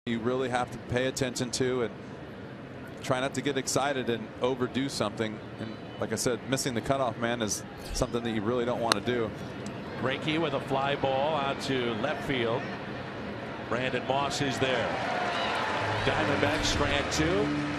You really have to pay attention to and try not to get excited and overdo something. And like I said, missing the cutoff man is something that you really don't want to do. Greinke with a fly ball out to left field. Brandon Moss is there. Diamondbacks strand 2.